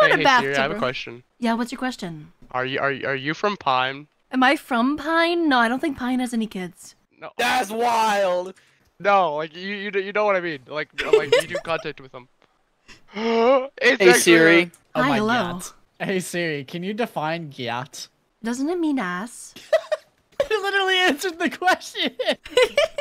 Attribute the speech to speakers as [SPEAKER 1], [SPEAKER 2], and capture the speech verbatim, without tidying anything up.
[SPEAKER 1] in a
[SPEAKER 2] hey
[SPEAKER 1] bathtub.
[SPEAKER 2] Siri, I have a question.
[SPEAKER 1] Yeah, what's your question?
[SPEAKER 2] Are you are you, are you from Pine?
[SPEAKER 1] Am I from Pine? No, I don't think Pine has any kids.
[SPEAKER 2] No.
[SPEAKER 3] That's wild.
[SPEAKER 2] No, like you you you know what I mean. Like like you do contact with them. It's
[SPEAKER 3] Hey
[SPEAKER 2] actually
[SPEAKER 3] Siri.
[SPEAKER 2] a-
[SPEAKER 4] Oh
[SPEAKER 1] Hi,
[SPEAKER 4] my
[SPEAKER 1] hello.
[SPEAKER 4] god. Hey Siri, can you define gyat?
[SPEAKER 1] Doesn't it mean ass?
[SPEAKER 4] You literally answered the question.